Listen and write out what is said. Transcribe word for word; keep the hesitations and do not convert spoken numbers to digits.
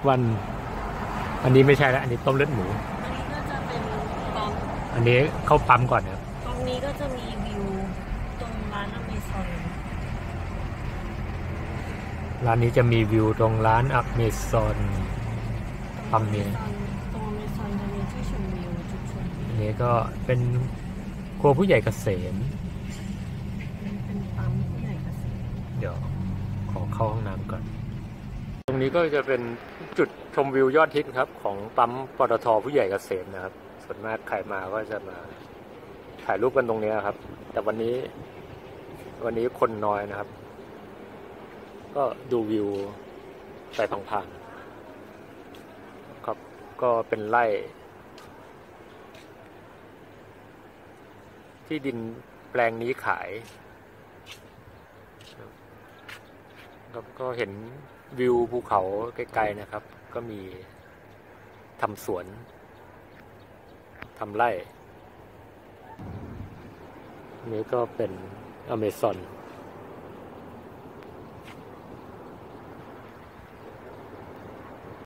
วันอันนี้ไม่ใช่แล้วอันนี้ต้มเลือดหมูอันนี้ก็จะเป็นปั๊มอันนี้เข้าปั๊มก่อนครับตรงนี้ก็จะมีวิวตรงร้านอเมซอนร้านนี้จะมีวิวตรงร้านอเมซอนปั๊มนี้ตรงอเมซอนจะมีที่ชมวิวจุดชมวิวอันนี้ก็เป็นครัวผู้ใหญ่เกษมเป็นปั๊มผู้ใหญ่เกษตรเดี๋ยวขอเข้าห้องน้ำก่อนตรงนี้ก็จะเป็นจุดชมวิวยอดฮิตครับของปั๊มปตทผู้ใหญ่เกษมนะครับส่วนมากใครมาก็จะมาถ่ายรูปกันตรงนี้ครับแต่วันนี้วันนี้คนน้อยนะครับก็ดูวิวไปพังๆครับก็เป็นไร่ที่ดินแปลงนี้ขายครับก็เห็นวิวภูเขาไกลๆนะครับก็มีทำสวนทำไร่นี้ก็เป็นอเมซอน